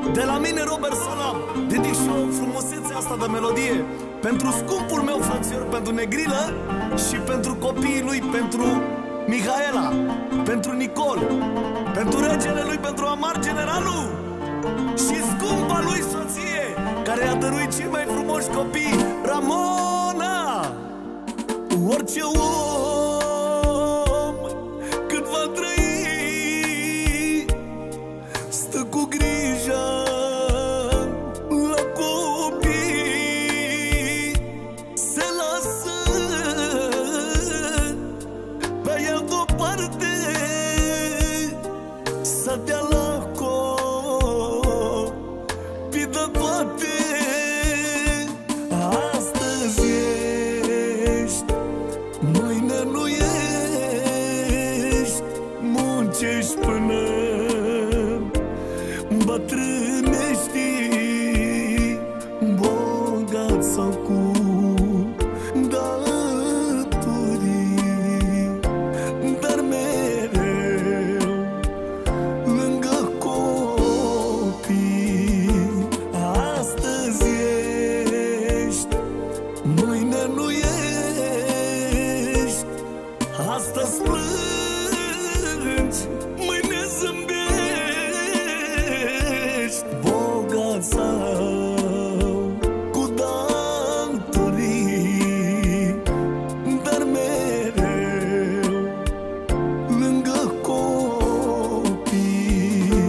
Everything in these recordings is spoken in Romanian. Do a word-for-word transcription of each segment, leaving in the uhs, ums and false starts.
De la mine, Robert Salam, dedic și o frumusețe asta de melodie pentru scumpul meu frățior, pentru Negrilă și pentru copiii lui, pentru Mihaela, pentru Nicol, pentru regele lui, pentru Amar generalul și scumpa lui soție, care i-a dăruit cei mai frumoși copii, Ramona. Orice om cât va trăi stă cu grija la copii, se lasă pe el deoparte să dea la copii de toate. Astăzi ești, mâine nu ești, muncești până bătrânești, bogat sau cu datorii, dar mereu lângă copii. Astăzi ești, mâine nu ești, astăzi plângi, mâine zâmbești, bogat sau cu datorii, dar mereu lângă copii.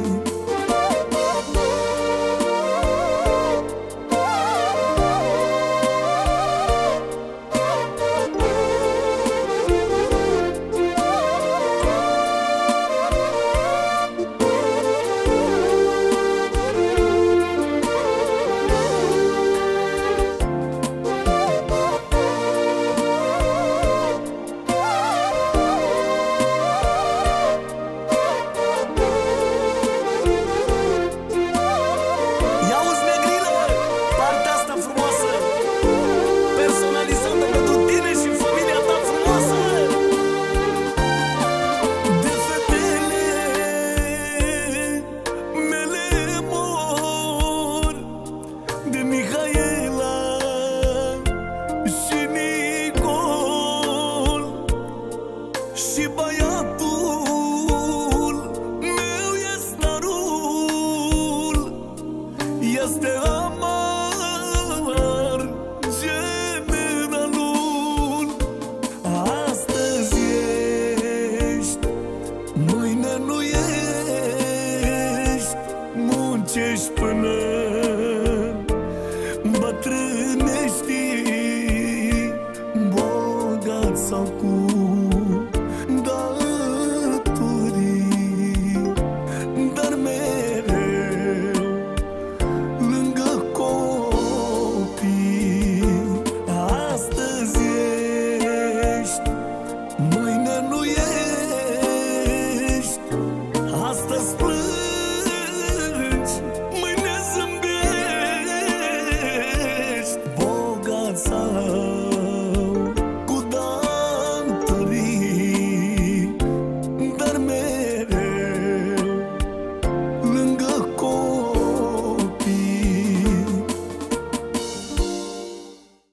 Ia-uzi, Negrilă, partea asta frumoasă, personalizată pentru tine și familia ta frumoasă. De fetele mele mor, de Mihaela și Nicol, și băiatul meu e starul, este Amar generalul. Astăzi ești, mâine nu ești, muncești până